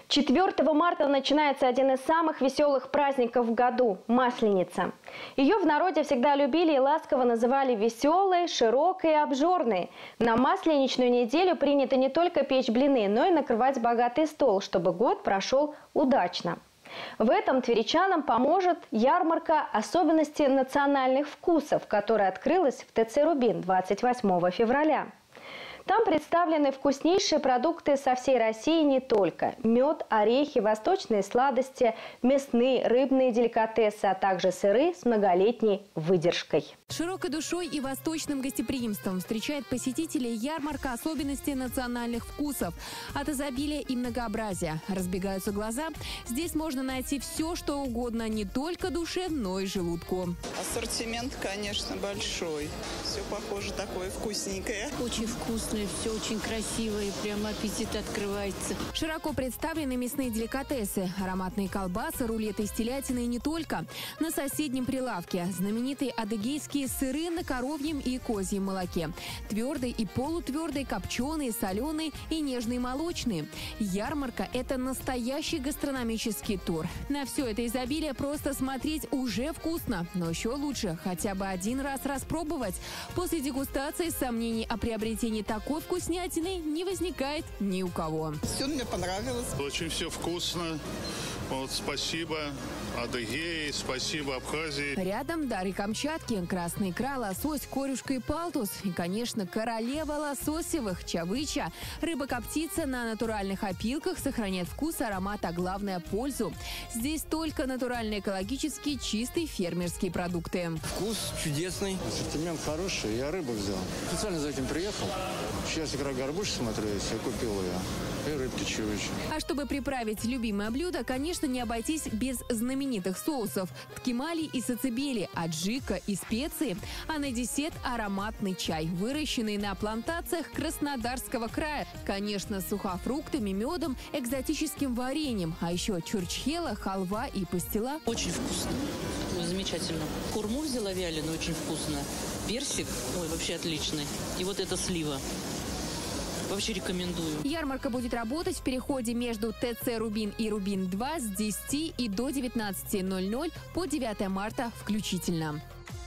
4 марта начинается один из самых веселых праздников в году – Масленица. Ее в народе всегда любили и ласково называли веселой, широкой и обжорной. На Масленичную неделю принято не только печь блины, но и накрывать богатый стол, чтобы год прошел удачно. В этом тверичанам поможет ярмарка особенностей национальных вкусов, которая открылась в ТЦ «Рубин» 28 февраля. Там представлены вкуснейшие продукты со всей России не только. Мед, орехи, восточные сладости, мясные, рыбные деликатесы, а также сыры с многолетней выдержкой. Широкой душой и восточным гостеприимством встречает посетителей ярмарка особенностей национальных вкусов. От изобилия и многообразия разбегаются глаза. Здесь можно найти все, что угодно, не только душе, но и желудку. Ассортимент, конечно, большой. Все похоже такое вкусненькое. Очень вкусное, все очень красивое, прямо аппетит открывается. Широко представлены мясные деликатесы, ароматные колбасы, рулеты из телятины и не только. На соседнем прилавке знаменитые адыгейские сыры на коровьем и козьем молоке. Твердые и полутвердые, копченые, соленые и нежные молочные. Ярмарка – это настоящий гастрономический тур. На все это изобилие просто смотреть уже вкусно. Но еще лучше хотя бы один раз распробовать. После дегустации сомнений о приобретении такой вкуснятины не возникает ни у кого. Все мне понравилось. Очень все вкусно. Вот, спасибо Адыгее, спасибо Абхазии. Рядом дары Камчатки, красная икра, лосось, корюшка и палтус. И, конечно, королева лососевых – чавыча. Рыба-коптица на натуральных опилках сохраняет вкус, аромат, а главное – пользу. Здесь только натуральные, экологические, чистые фермерские продукты. Вкус чудесный. Ассортимент хороший. Я рыбу взял. Специально за этим приехал. Сейчас икра горбуш смотрю, я купил ее. И рыбки чавыча. А чтобы приправить любимое блюдо, конечно, не обойтись без знаменитых соусов – ткемали и сацебели, аджика и специи, а на десерт – ароматный чай, выращенный на плантациях Краснодарского края. Конечно, с сухофруктами, медом, экзотическим вареньем, а еще чурчхела, халва и пастила. Очень вкусно. Ой, замечательно. Хурму взяла вяленую, очень вкусно. Персик, ой, вообще отличный. И вот эта слива. Вообще рекомендую. Ярмарка будет работать в переходе между ТЦ «Рубин» и «Рубин-2» с 10 и до 19:00 по 9 марта включительно.